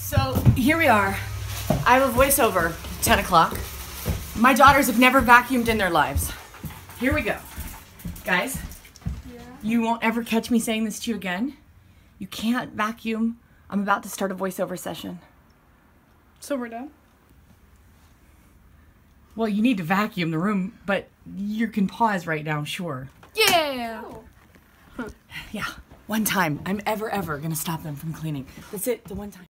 So here we are. I have a voiceover, 10 o'clock. My daughters have never vacuumed in their lives. Here we go. Guys, you won't ever catch me saying this to you again. You can't vacuum. I'm about to start a voiceover session. So we're done? Well, you need to vacuum the room, but you can pause right now, sure. Yeah! Yeah, one time. I'm ever gonna stop them from cleaning. That's it, the one time.